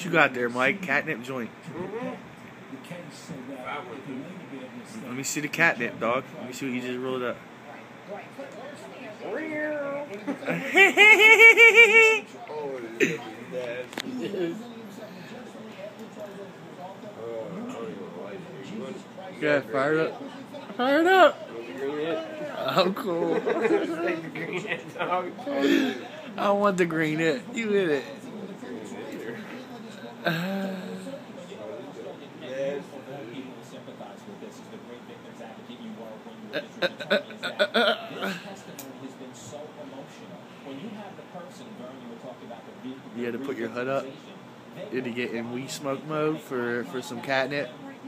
What you got there, Mike? Catnip joint. Let me see the catnip, dog. Let me see what you just rolled up. Yeah, fire it up. Fire it up. Oh, cool. I want the green it. You hit it. You had to put your hood up. You had to get in weed smoke mode for some catnip.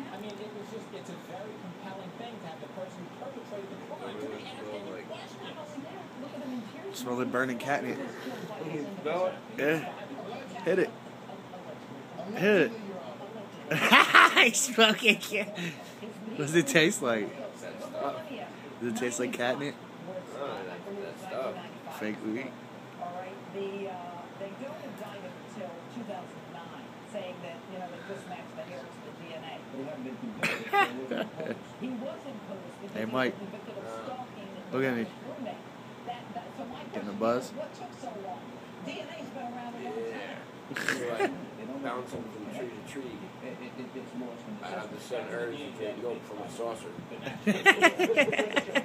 Smell like burning catnip. Yeah. Hit it. Hit it. I smoked it. What does it taste like? Does it taste like catnip? Fake weed. They don't indict him until 2009, saying that they just matched the hairs to the DNA. He was imposed because Hey, Mike. he was convicted of stalking and Look at me. roommate. So my Getting a question buzz? is, what took so long? DNA's been around a long time. Bouncing from tree to tree. I have the sun urge to take go from a saucer.